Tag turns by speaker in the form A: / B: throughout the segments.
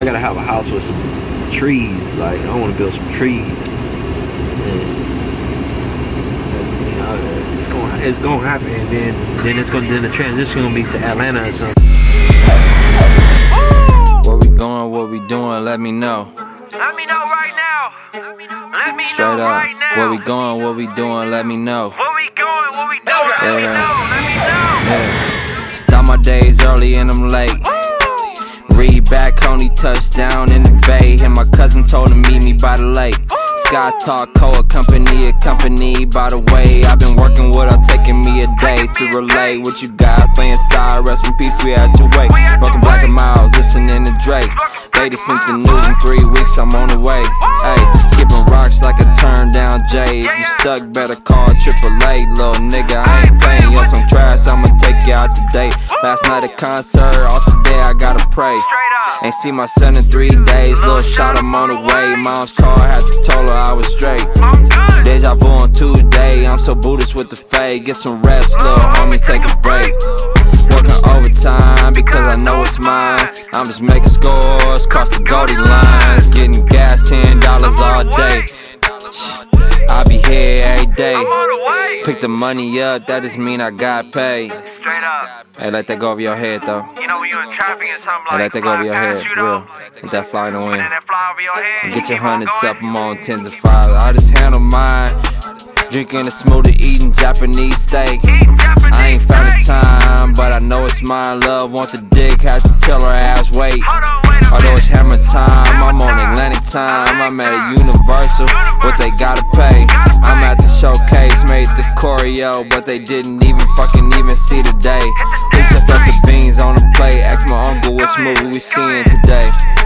A: gotta have a house with some trees. Like I want to build some trees. And, you know, it's gonna happen, and then the transition gonna be to Atlanta or something.
B: Where we going? What we doing? Let me know.
C: Let me know right now. Let me
B: Straight
C: know
B: up.
C: right now.
B: Where we going? What we doing? Let me know.
C: Where we going? What we doing? Let me know. Let me know.
B: Yeah. Start my days early and I'm late. Read back, only touchdown in the bay. And my cousin told him meet me by the lake. Sky Talk, accompanied by the way. I've been working with her, taking me a day to relay what you got. Playing side, rest in peace, we had to wait. Rockin' Black and Miles, listening to Drake. Lady sent the news in 3 weeks, I'm on the way. Hey, skipping rocks like a turn down J. If you stuck, better call AAA, little nigga. I ain't playing, yo, some trash, I'ma take you out today. Last night a concert, all today I gotta pray. Ain't seen my son in 3 days, little shot, I'm on the way. Mom's car, had to tell her I was straight. Deja vu on Tuesday, I'm so Buddhist with the fade. Get some rest, little homie, take a break. Working overtime because I know it's mine. I'm just making scores, cross the Goldie lines. Getting gas, $10 all day. I be here every day. Pick the money up, that just mean I got paid.
C: Straight up.
B: Hey, let that go over your head though.
C: You know when you in traffic and something
B: Hey,
C: like
B: let that go over your head, for real. Let that fly in the wind.
C: and that fly over your head.
B: And get your
C: keep on
B: hundreds
C: going.
B: up, I'm on 10s and 5s. I just handle mine. Drinking a smoothie, eating Japanese steak. I ain't found the time, but I know it's mine. Love wants a dick, has to tell her ass wait. Although it's hammer time, I'm on Atlantic time. I'm at Universal, what they gotta pay. I'm at the showcase, made the choreo, but they didn't even see the day. They just left the beans on the plate. Ask my uncle which movie we seeing today.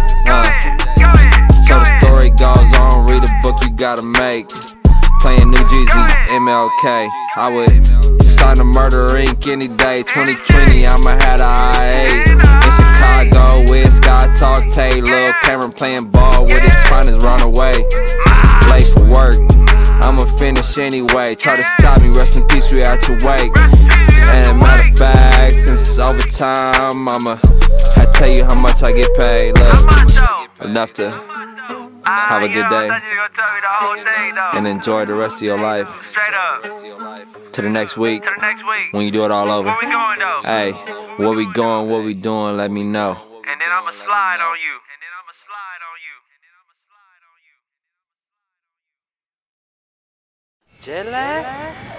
B: So the story goes on, read a book you gotta make. Playing New Jeezy, MLK. I would sign a Murder Inc. any day. 2020, I'ma have the IA. In Chicago with Sky Talk, Tay, Lil Cameron playing ball with his finest run away. Late for work, I'ma finish anyway. Try to stop me, rest in peace, we had to wait. And matter of fact, since it's overtime, I'ma tell you how much I get paid. Look, enough to have a good day and enjoy the rest of your life.
C: Straight up.
B: To the next week, when you do it all over.
C: Where we going though?
B: Hey, where we going, what we doing, let me know.
C: And then I'ma slide on you.
B: Jet lag?